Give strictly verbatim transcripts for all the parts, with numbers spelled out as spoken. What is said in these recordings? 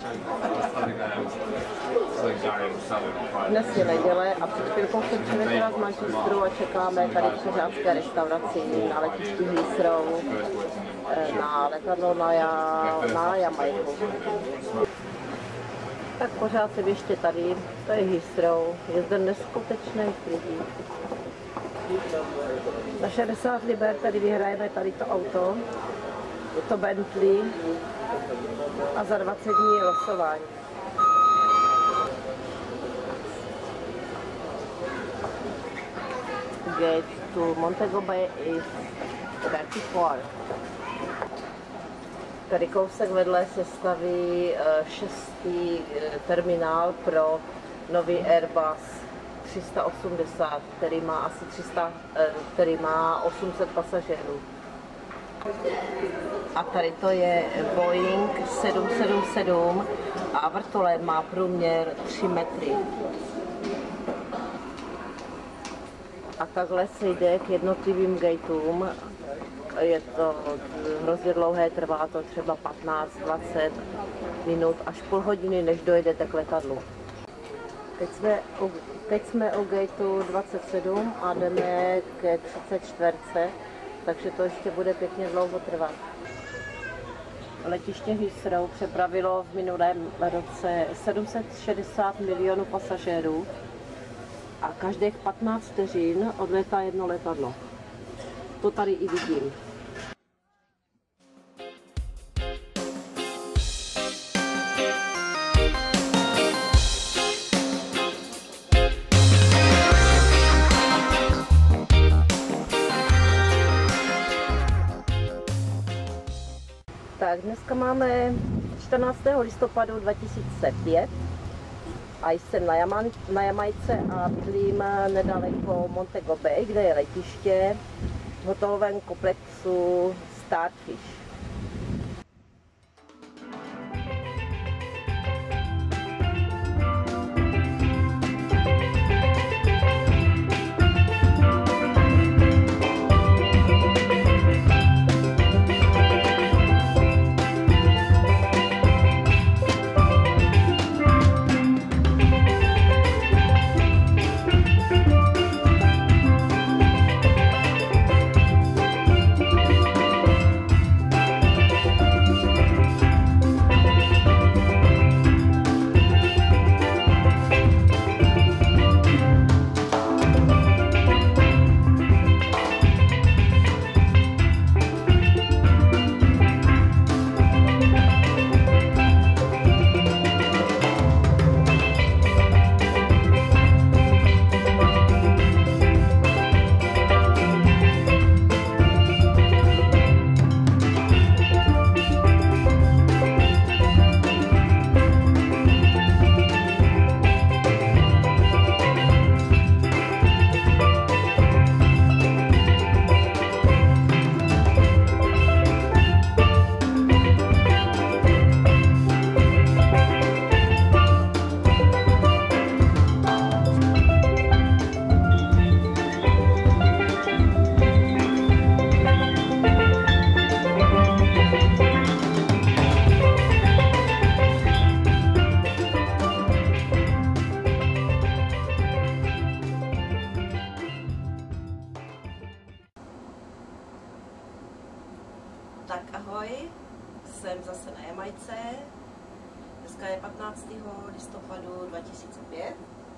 Dnes je neděle a před chvilkou se přivezla z Manchesteru a čekáme tady v pořádské restauraci na letišti Heathrow na letadlo na, ja, na Jamajku. Tak pořád se běžte tady, to je Heathrow, je zde neskutečných lidí. Za šedesát liber tady vyhrajeme tady to auto, je to Bentley a za dvacet dní je losování. Gate to Montego Bay is thirty-four. Tady kousek vedle se staví šestý terminál pro nový Airbus tři sta osmdesát, který má asi tři sta, který má osm set pasažérů. A tady to je Boeing sedm sedm sedm a vrtulem má průměr tři metry. A takhle se jde k jednotlivým gateům. Je to hrozně dlouhé, trvá to třeba patnáct dvacet minut až půl hodiny, než dojedete k letadlu. Teď jsme u, teď jsme u gateu dvacet sedm a jdeme ke třicet čtyři, takže to ještě bude pěkně dlouho trvat. Letiště Heathrow přepravilo v minulém roce sedm set šedesát milionů pasažérů a každých patnáct vteřin odlétá jedno letadlo. To tady i vidím. Tak dneska máme čtrnáctého listopadu dva tisíce pět a jsem na, Jama- na Jamajce a bydlím nedaleko Montego Bay, kde je letiště v hotelovém komplexu Starfish. Tak ahoj, jsem zase na Jamajce. Dneska je patnáctého listopadu dva tisíce pět.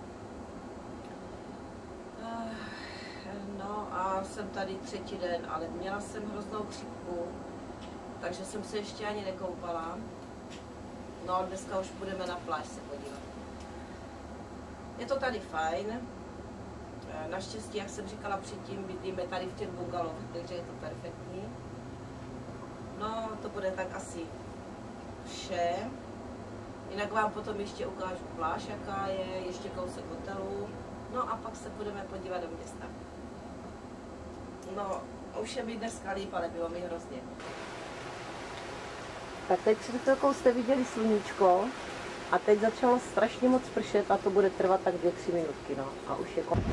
No a jsem tady třetí den, ale měla jsem hroznou chřipku, takže jsem se ještě ani nekoupala. No dneska už budeme na pláž se podívat. Je to tady fajn. Naštěstí, jak jsem říkala předtím, bydlíme tady v těch bungalovech, takže je to perfektní. No, to bude tak asi vše. Jinak vám potom ještě ukážu pláž, jaká je, ještě kousek hotelu. No a pak se budeme podívat do města. No, už je mi dneska líp, ale bylo mi hrozně. Tak teď před chvilkou jste viděli sluníčko a teď začalo strašně moc pršet a to bude trvat tak dvě, tři minutky, no. A už je konec.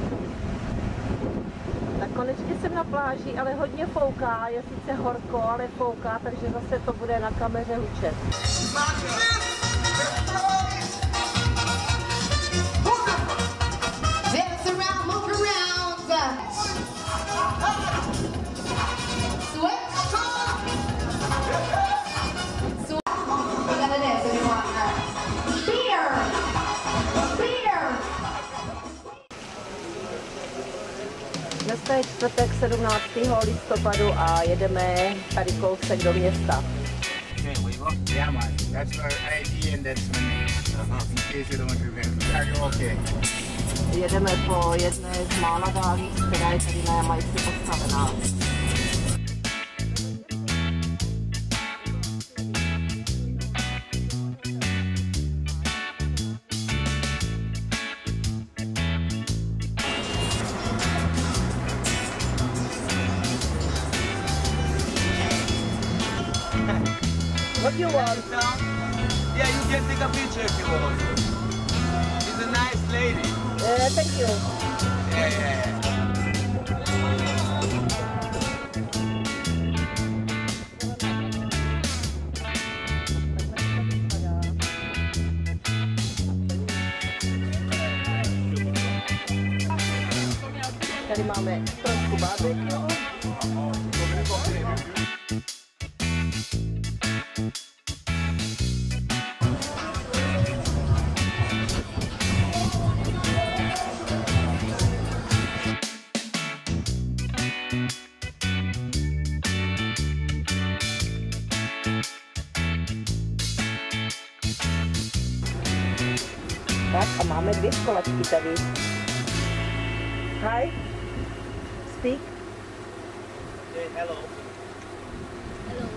Tak konečně jsem na pláži, ale hodně fouká, je sice horko, ale fouká, takže zase to bude na kameře hučet. čtvrtek sedmnáctého listopadu a jedeme tady kousek do města. Yeah, man. That's our I D and that's my in case you don't remember. Yeah, you're okay. Jedeme po jedné z mála dálnic, která je tady na Jamajce postavená. What do you want? Yeah, you can take a picture if you want. She's a nice lady. Uh, thank you. Yeah, yeah, yeah. Tady máme trošku barbecue. Tak a máme dvě školačky tady. Hi. Speak. Say hello. Hello.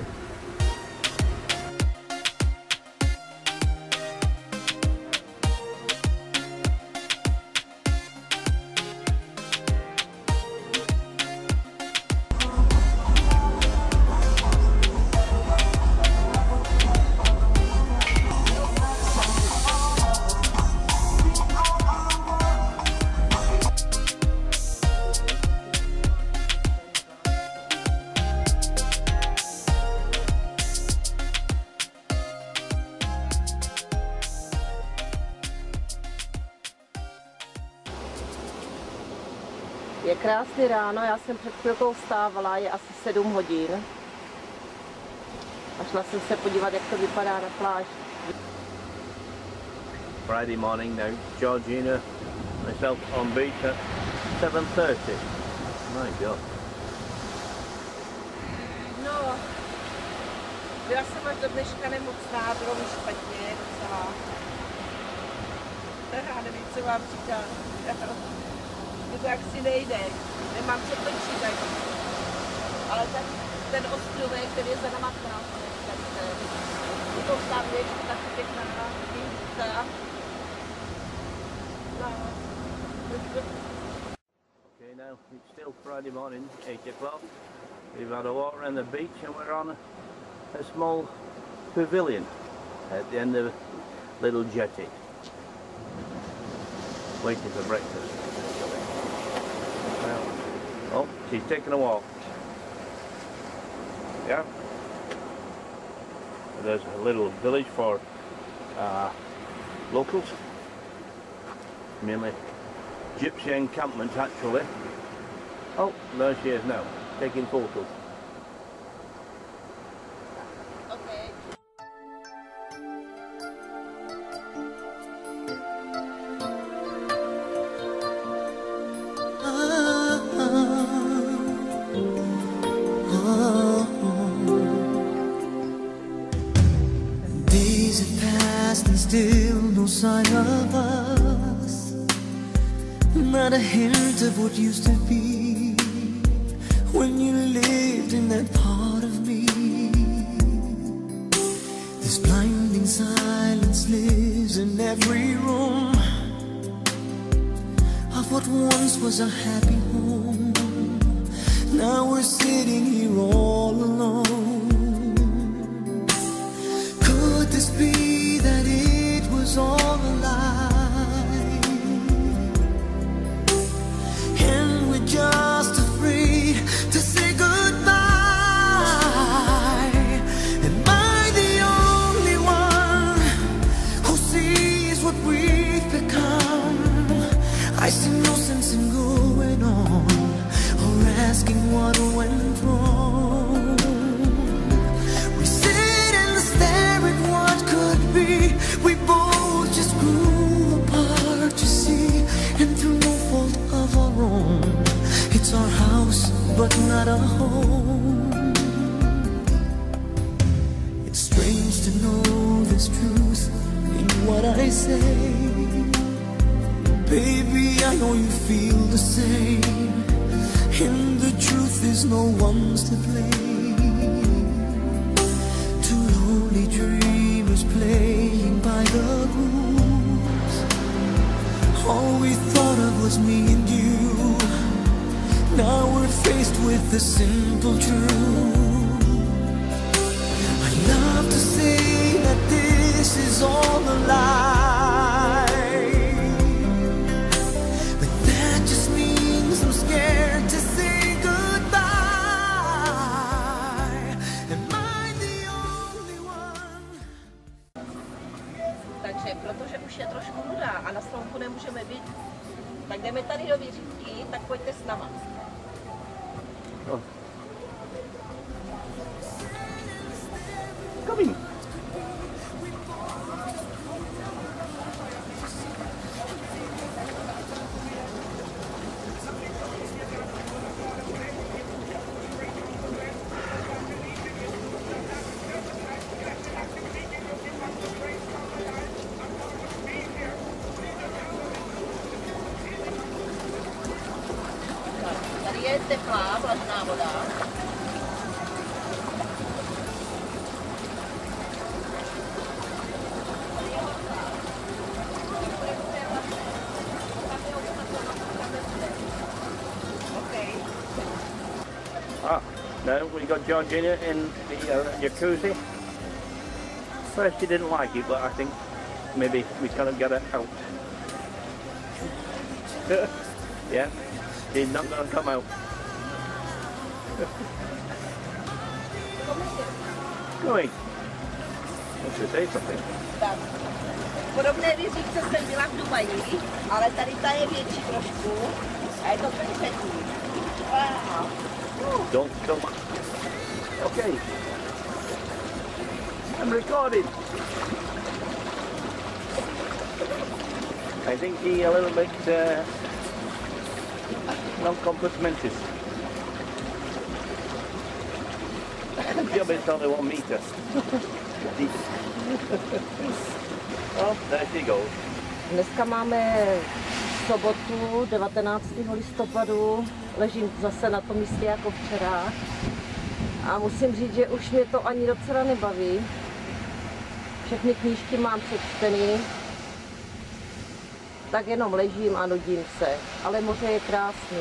Je krásný ráno, já jsem před chvilkou vstávala, je asi sedm hodin. A šla jsem se podívat, jak to vypadá na pláži. Friday morning now, Georgina, myself on beach at seven thirty. My God. No, byla jsem až do dneška nemocná, bylo mi špatně docela. Já nevím, co vám říkat. To tak si nejde, nemám co točit tak. Ale tak ten ostrovek, který je za náma krásný, tak je to tam je taky pěkná místa. No. Okay, now it's still Friday morning, eight o'clock. We've had a walk around the beach and we're on a small pavilion at the end of a little jetty. Waiting for breakfast. Oh, she's taking a walk. Yeah. There's a little village for uh, locals. Mainly gypsy encampment actually. Oh, there she is now, taking photos. Okay. Still no sign of us, not a hint of what used to be when you lived in that part of me. This blinding silence lives in every room of what once was a happy home. Now we're sitting here all alone. Could this be that it was all a lie, and we're just afraid to say goodbye? Am I the only one who sees what we've become? I see no sense in going on or asking what went wrong. not a home. It's strange to know there's truth in what I say. Baby, I know you feel the same, and the truth is no one's to blame. Two lonely dreamers playing by the rules. All we thought of was me and you. Now we're faced with the simple truth. I love to say that this is all a lie, but that just means I'm scared to say goodbye. Am I the only one? Takže protože už je trošku nuda a na slunku nemůžeme být, tak jdeme tady do Vyřídky, tak pojďte s náma. Oh. Coming. Tady je teplá vlažná voda. Ah, no, we got Georgina in the uh, jacuzzi. First she didn't like it, but I think maybe we kind of got her out. Yeah, she's not going to come out. Going. Wants to say something. Tak. Podobné Vyřídce jsem byla v Dubaji, ale tady ta je větší trošku a je to perfektní. Wow. Don't come. Okay. I'm recording. I think he a little bit uh, non-complimentous. Job is only one meter. Oh, there she goes. Dneska máme sobotu devatenáctého listopadu, ležím zase na tom místě jako včera a musím říct, že už mě to ani docela nebaví. Všechny knížky mám přečtený, tak jenom ležím a nudím se, ale moře je krásný.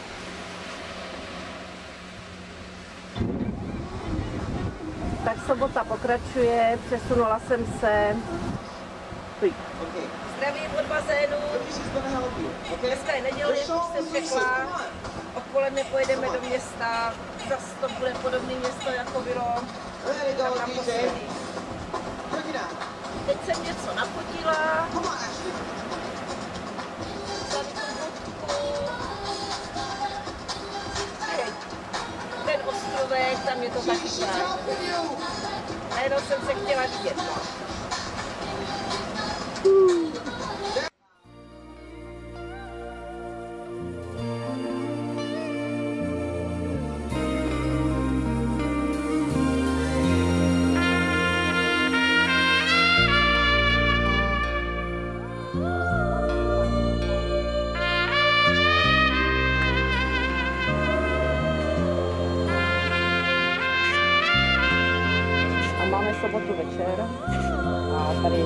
Tak sobota pokračuje, přesunula jsem se. Zdravím od bazénu. Dneska je neděle, jak už jsem řekla. Odpoledne pojedeme do města. Zase to bude podobné město, jako bylo tam naposledy. Teď jsem něco nafotila. Tady tu vodku. Ten ostrovek, tam je to taky krásné. Najednou jsem se chtěla vidět. Máme sobotu večer a tady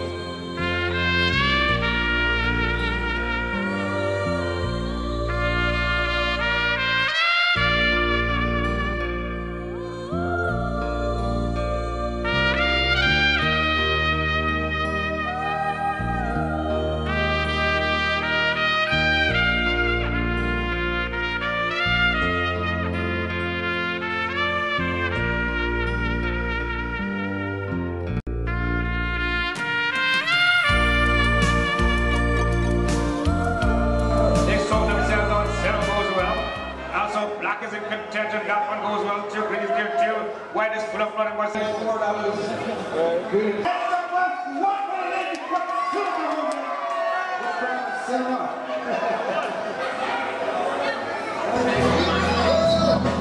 Contention, that one goes well too. Green is good too. White is full of blood and what's the four dollars? Green. Set him up.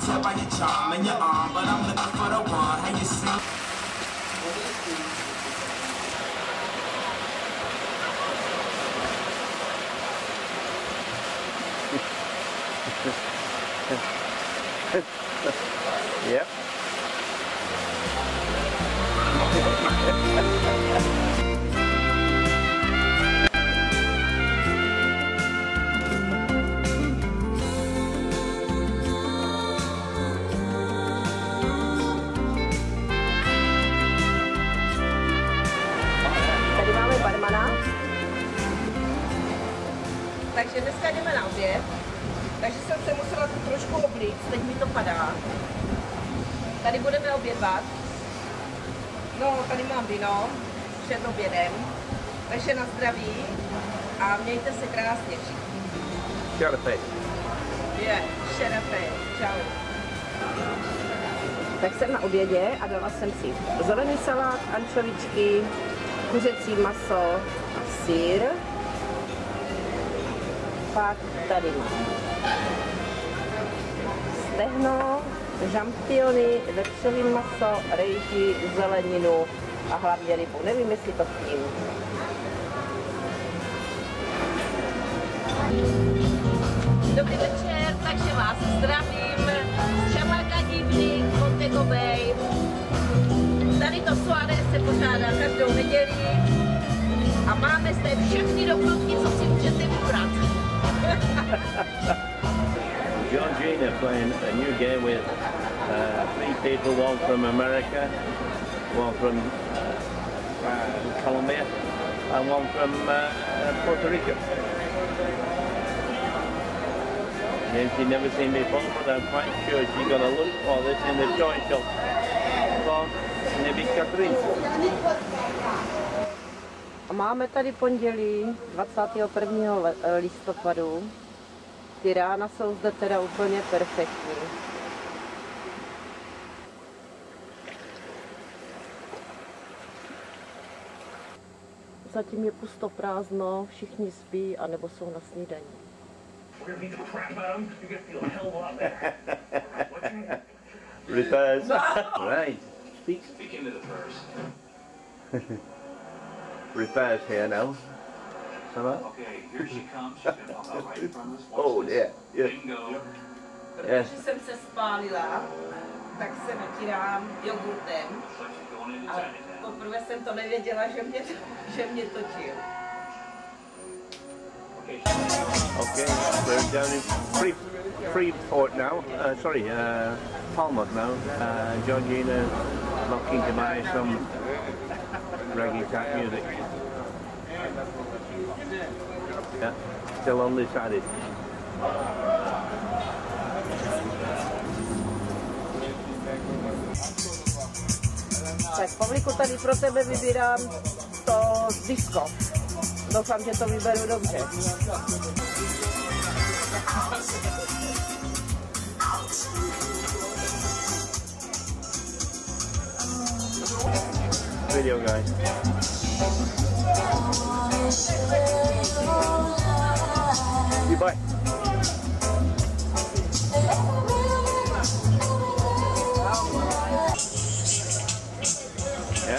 tell by your charm and your arm, but I'm looking for the one. How you see? Yep. Tady máme barmana. Takže dneska jdeme na oběd. Takže jsem se musela tu trošku oblíct, teď mi to padá. Tady budeme obědvat. No, tady mám víno před obědem. Takže na zdraví a mějte se krásně všichni. Šerafej. Je, šerafej. Čau. Tak jsem na obědě a dala jsem si zelený salát, ančovičky, kuřecí maso a sýr. Pak tady mám stehno, žampiony, vepřový maso, rejži, zeleninu a hlavně rybu. Nevím, jestli to chtějí. Dobrý večer, takže vás zdravím z Čamarka Evening, Montego Bay. Tady to soirée se pořádá každou neděli a máme zde všechny doplňky, co si můžete vybrat. Georgina playing a new game with uh, three people, one from America, one from uh, Colombia, and one from uh, Puerto Rico. And she'd never seen me before, but I'm quite sure she got a look for this in the toy shop for Nebi Catherine. Máme tady pondělí dvacátého prvního listopadu. Ty rána jsou zde teda úplně perfektní. Zatím je pusto prázdno, všichni spí anebo jsou na snídani. Repairs. Right. Speak. Speaking to the first. Repairs here now. Hello? Okay, here she comes. She's gonna pop out right in front of us. Watch Oh, this. yeah. Yeah. Bingo. Yes. Když jsem se spálila, tak se natírám jogurtem. Looks like she's going into A Chinatown. poprvé jsem to nevěděla, že mě, že mě točil. Okay, she's Okay, we're down in Free, Freeport now. Uh, sorry, uh, Falmouth now. Uh, Georgina looking to buy some reggae type music. Yeah, still undecided. Tak Pavlíku, tady pro tebe vybírám to disco. Doufám, že to vyberu dobře. Video guys. Goodbye. Yeah.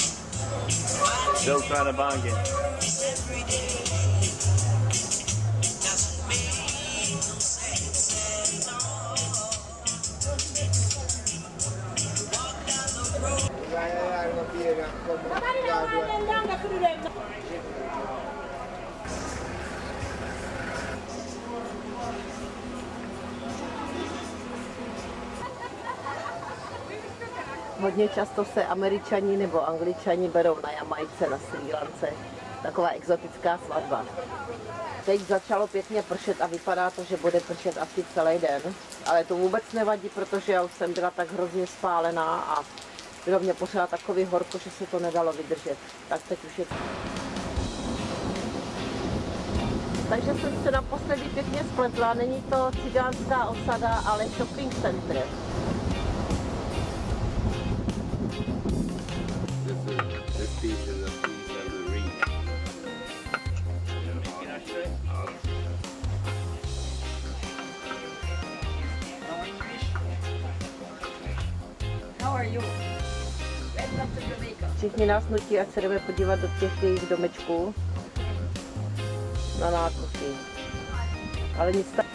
Still trying to bargain. Hodně často se Američani nebo Angličani berou na Jamajce, na Srí Lance. Taková exotická svatba. Teď začalo pěkně pršet a vypadá to, že bude pršet asi celý den. Ale to vůbec nevadí, protože já už jsem byla tak hrozně spálená a bylo mě pořád takový horko, že se to nedalo vydržet. Tak teď už je... Takže jsem se naposledy pěkně spletla. Není to cigánská osada, ale shopping center. This piece is a piece of the reef. Všichni nás nutí, ať se jdeme podívat do těch jejich domečků na nákupy. Ale nic tak.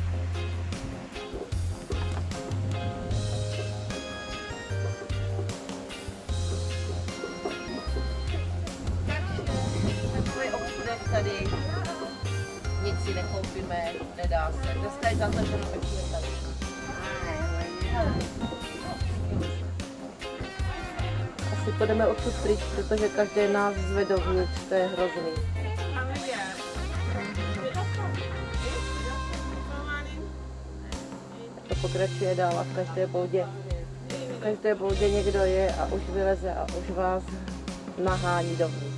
Takový obchůdek tady, nic si nekoupíme, nedá se. Dneska je zavřeno pečíme tady. Asi půjdeme odsud pryč, protože každý nás zve dovnitř, to je hrozný. To pokračuje dál a v každé boudě, v každé boudě někdo je a už vyleze a už vás nahání dovnitř.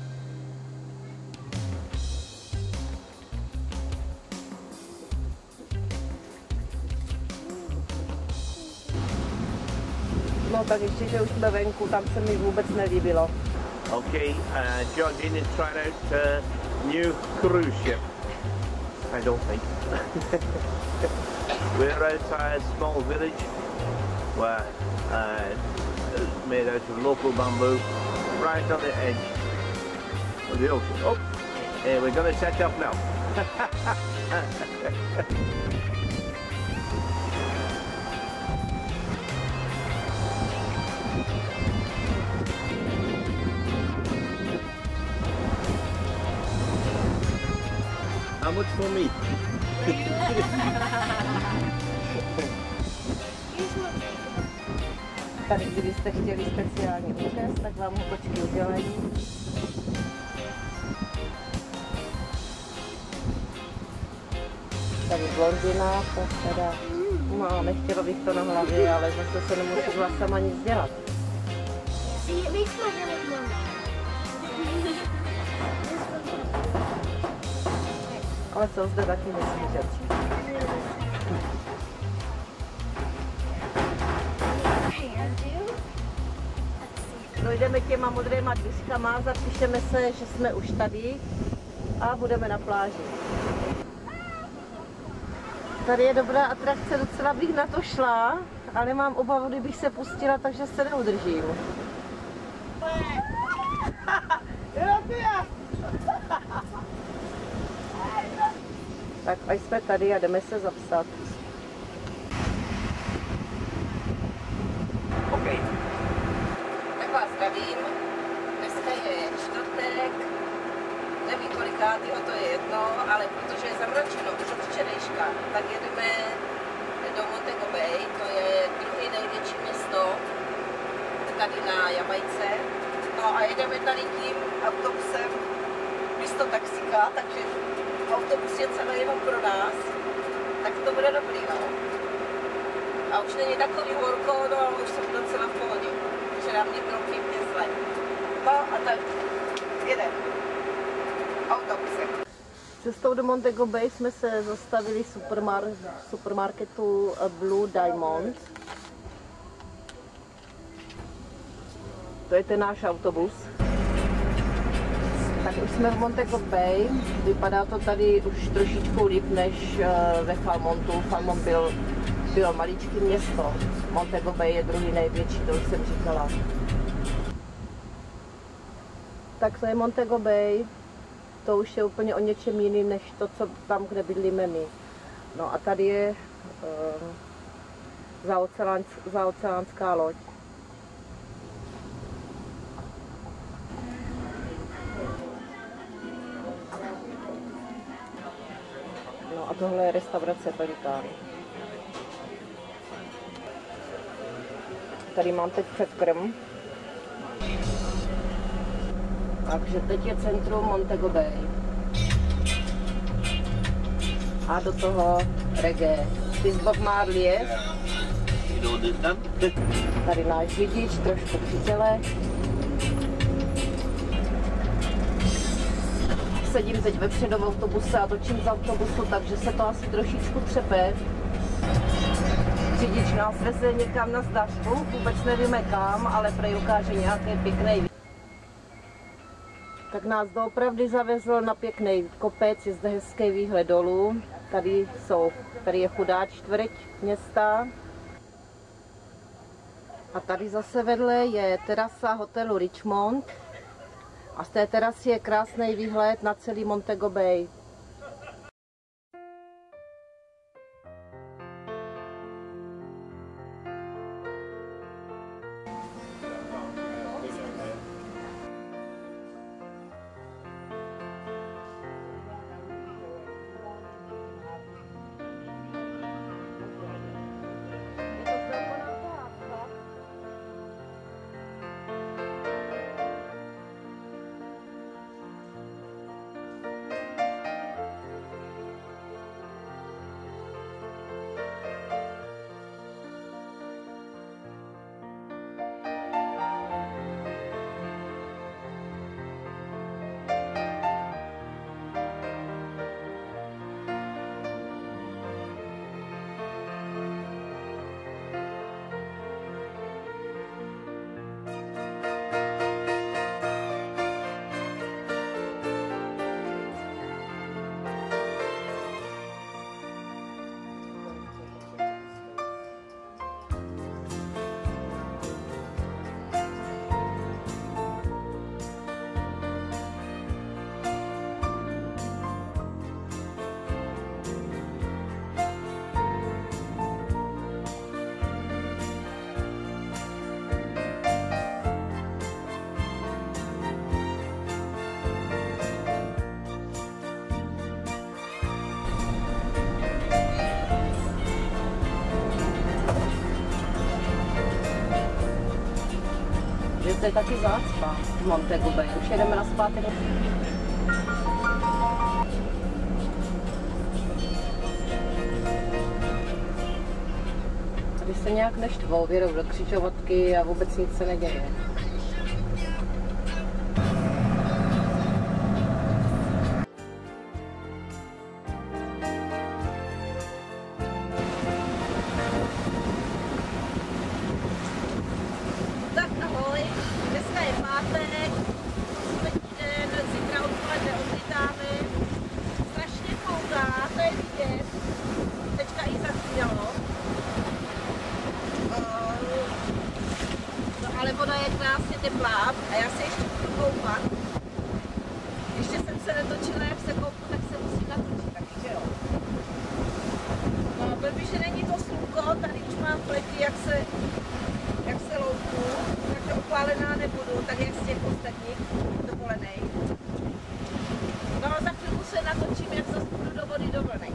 No tak ještě, že už jsme venku, tam se mi vůbec nelíbilo. Okay, uh, Georgina is trying out a new cruise ship. I don't think. We're outside a small village where uh, it's made out of local bamboo, right on the edge of the ocean. Oh, uh, we're going to set up now. How much for me? Tady, kdybyste chtěli speciální účest, tak vám hotočky udělají. Tady blondina, to teda, no nechtěla bych to na hlavě, ale zase se nemusí vlasama nic dělat. Ale jsou zde taky nesmířecí. Projdeme těma modrýma dvířkama, zapíšeme se, že jsme už tady a budeme na pláži. Tady je dobrá atrakce, docela bych na to šla, ale mám obavu, kdybych se pustila, takže se neudržím. Tak až jsme tady a jdeme se zapsat. OK. Tak vás zdravím. Dneska je čtvrtek. Nevím kolikátýho, to je jedno, ale protože je zamračeno už od včerejška, tak jedeme do Montego Bay, to je druhý největší město tady na Jamajce. No a jedeme tady tím autobusem místo taxíka, takže autobus je celý jenom pro nás, tak to bude dobrý, no. A už není takový horko, no ale už jsem docela v pohodě. Včera mě bylo pěkně zle. No a tak jedeme autobusem. Cestou do Montego Bay jsme se zastavili v supermar supermarketu Blue Diamond. To je ten náš autobus. Tak už jsme v Montego Bay, vypadá to tady už trošičku líp než ve Falmontu. Falmont byl, byl maličké město, Montego Bay je druhý největší, to už jsem říkala. Tak to je Montego Bay, to už je úplně o něčem jiným než to, co tam, kde bydlíme my. No a tady je uh, zaoceánsk, zaoceánská loď. A tohle je restaurace Pelikán. Tady mám teď předkrm. Takže teď je centrum Montego Bay. A do toho reggae. Ty z Bob Marley. Tady náš řidič, trošku při těle. Sedím teď vepředu v autobuse a točím z autobusu, takže se to asi trošičku třepe. Řidič nás veze někam na zdařku, vůbec nevíme kam, ale prej ukáže nějaký pěkný výhled. Tak nás doopravdy zavezl na pěkný kopec, je zde hezký výhled dolů. Tady, jsou, tady je chudá čtvrť města. A tady zase vedle je terasa hotelu Richmond a z té terasy je krásný výhled na celý Montego Bay. To je taky zácpa v Montego Bay. Už jedeme na zpátek. Tady se nějak neštvou, vědou do křižovatky a vůbec nic se neděje. Ale voda je krásně teplá a já se ještě budu koupat. Ještě jsem se netočila, jak se koupu, tak se musím natočit, takže jo. No, blbý, že není to slunko, tady už mám pleky, jak se, jak se loupu, takže opálená nebudu, tak jak z těch ostatních dovolenej. No a za chvilku se natočím, jak zase budu do vody dovolenej.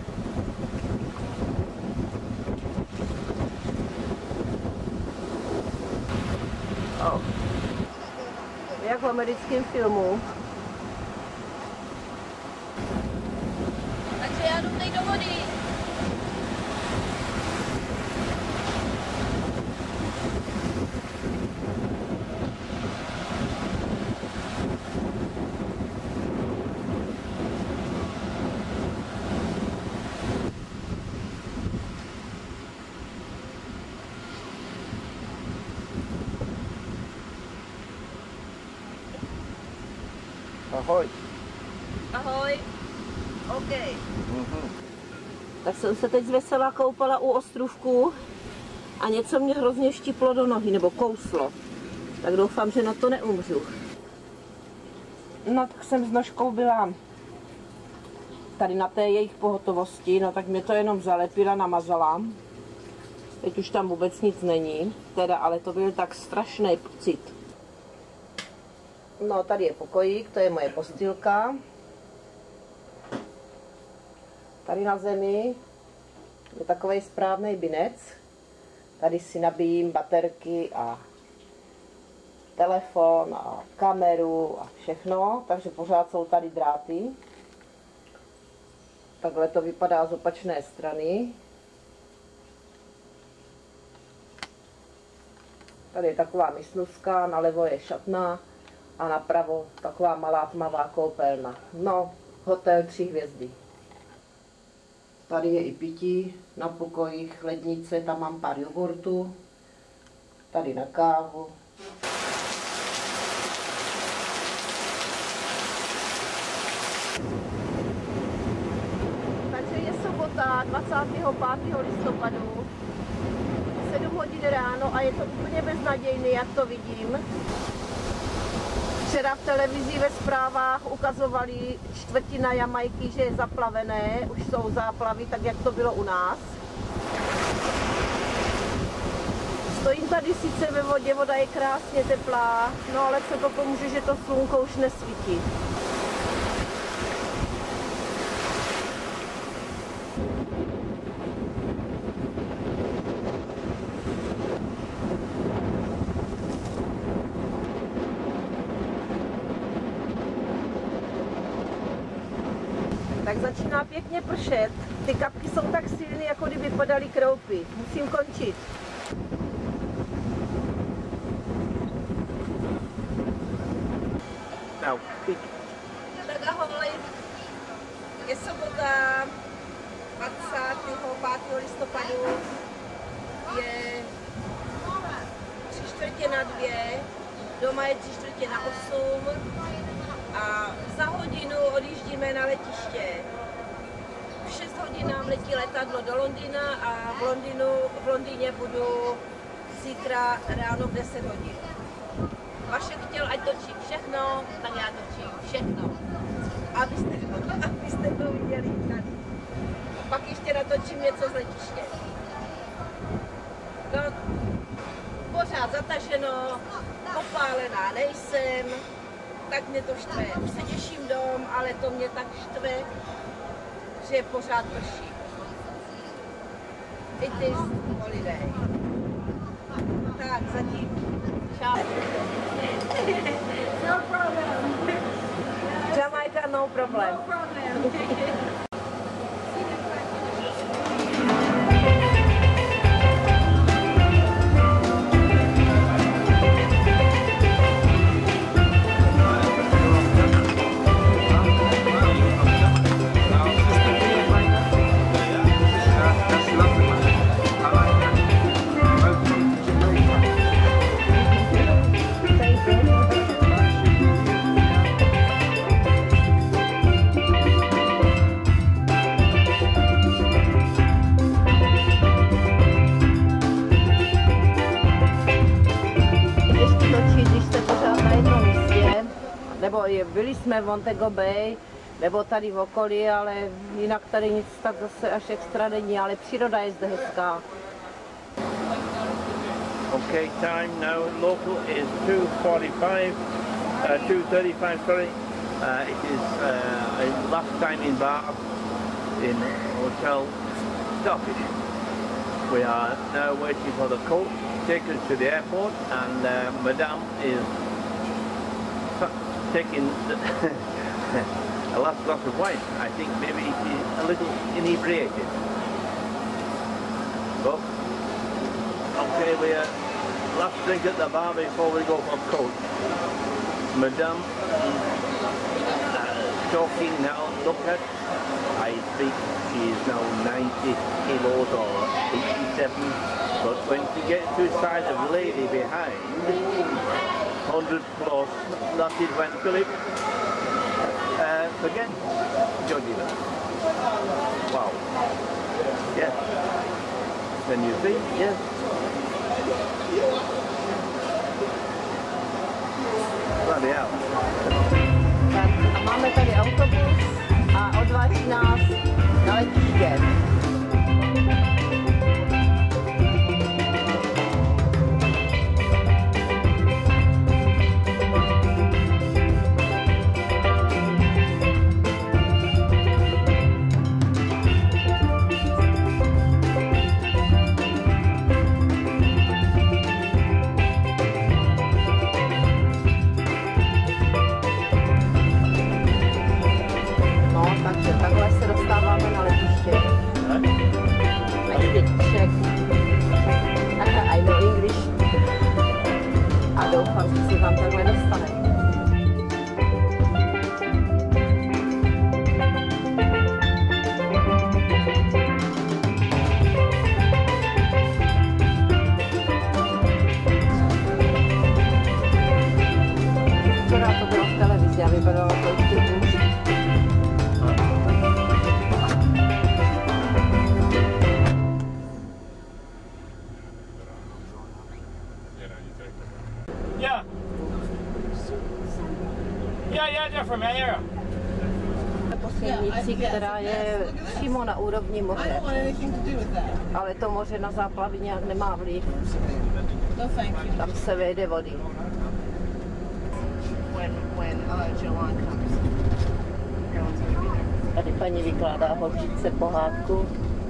Oh. Jak v americkém filmu. Takže já jdu teď do vody. Ahoj. Ahoj. OK. Mhm. Tak jsem se teď zvesela koupala u ostrůvku a něco mě hrozně štíplo do nohy, nebo kouslo. Tak doufám, že na to neumřu. No tak jsem s nožkou byla tady na té jejich pohotovosti, no tak mě to jenom zalepila, namazala. Teď už tam vůbec nic není, teda, ale to byl tak strašný pocit. No, tady je pokojík, to je moje postýlka. Tady na zemi je takový správný binec. Tady si nabíjím baterky a telefon a kameru a všechno, takže pořád jsou tady dráty. Takhle to vypadá z opačné strany. Tady je taková mysluska, nalevo je šatna a napravo taková malá tmavá koupelna. No, hotel tři hvězdy. Tady je i pití na pokojích, lednice, tam mám pár jogurtů, tady na kávu. Takže je sobota dvacátého pátého listopadu, sedm hodin ráno a je to úplně beznadějný, jak to vidím. Včera v televizi ve zprávách ukazovali čtvrtina Jamajky, že je zaplavené, už jsou záplavy, tak jak to bylo u nás. Stojím tady sice ve vodě, voda je krásně teplá, no ale co to pomůže, že to slunko už nesvítí. Tak začíná pěkně pršet. Ty kapky jsou tak silné, jako kdyby padaly kroupy. Musím končit. No. Tak ahoj. Je sobota dvacátého pátého listopadu. Je tři čtvrtě na dvě. Doma je tři čtvrtě na osm. A za hodinu odjíždíme na letiště. V šest hodin nám letí letadlo do Londýna a v, Londýnu, v Londýně budu zítra ráno v deset hodin. Vašek chtěl, ať točím všechno, tak já točím všechno. Abyste, abyste to viděli tady. Pak ještě natočím něco z letiště. No, pořád zataženo, opálená nejsem. Tak mě to štve. Už se těším dom, ale to mě tak štve, že pořád prší. It is holiday. Tak, zatím. Čau. No problem. Jamaica, no problem. No problem. Nebo byli jsme v Montego Bay, nebo tady v okolí, ale jinak tady nic tak zase až extra není, ale příroda je zde hezká. Okay, time now local is two forty-five, uh, two thirty-five, sorry. Uh, it is uh, last time in Bath in Hotel Starfish. We are now waiting for the coach to take us to the airport, and uh, Madame is taking a last glass of wine. I think maybe she's a little inebriated. But okay, we are last drink at the bar before we go for coach. Madame uh, talking now. Look at, I think she is now ninety kilos or eighty-seven. But when she gets to the side of the lady behind, one hundred plus, that is when Philip uh, again judging her. Wow. Yes. Can you see? Yes. Bloody hell. Tak a máme tady autobus a odvádí nás na letiště. stanici, která je přímo na úrovni moře. Ale to moře na záplavy nějak nemá vliv. Tam se vejde vody. Tady paní vykládá holčičce pohádku.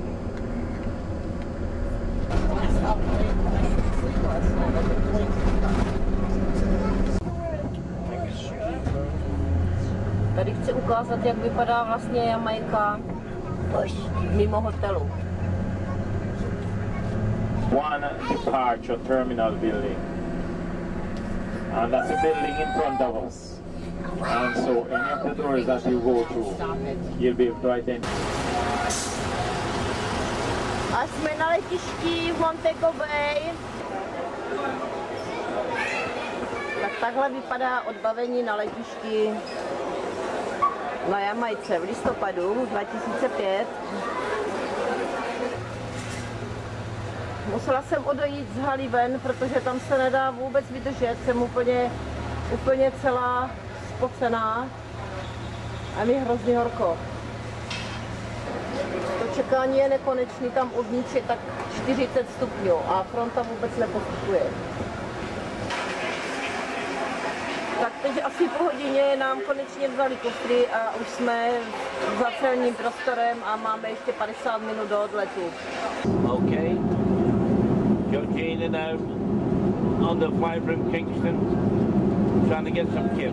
Tady chci ukázat, jak vypadá vlastně Jamajka mimo hotelu. One departure terminal building, and that's a building in front of us. And so any of the doors that you go through, you'll be able to identify. A jsme na letišti v Montego Bay. Tak takhle vypadá odbavení na letišti na Jamajce v listopadu dva tisíce pět. Musela jsem odejít z haly ven, protože tam se nedá vůbec vydržet. Jsem úplně, úplně celá spocená a mi hrozně horko. To čekání je nekonečný, tam uvnitř je tak čtyřicet stupňů a fronta vůbec nepostupuje. Tak teď asi po hodině nám konečně vzali kufry a už jsme za celním prostorem a máme ještě padesát minut do odletu. Okay. Georgina now on the flight from Kingston, trying to get some kit.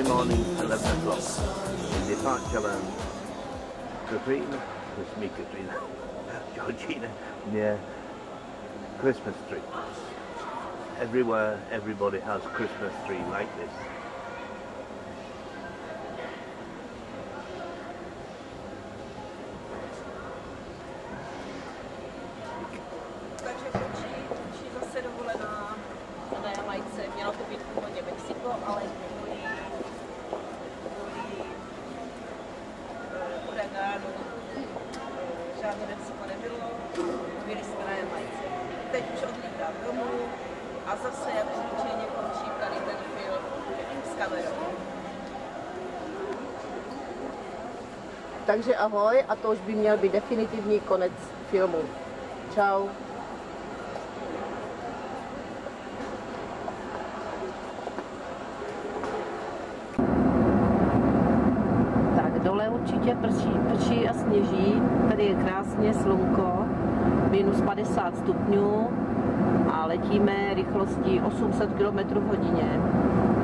morning, eleven o'clock. Departure lounge. Katrina, it's me Katrina, Georgina, yeah. Christmas tree. Everywhere, everybody has Christmas tree like this. Takže končí, končí zase dovolená na Jamajce. Mělo to být původně Mexiko, ale kvůli, kvůli uh, uragánu uh, žádné Mexiko nebylo. Byli jsme na Jamajce. Teď už odlítám domů a zase jak zvyčejně končí tady ten film s kamerou. Takže ahoj, a to už by měl být definitivní konec filmu. Čau. Tak dole určitě prší, prší a sněží. Tady je krásně slunko, minus padesát stupňů a letíme rychlostí osm set kilometrů v hodině.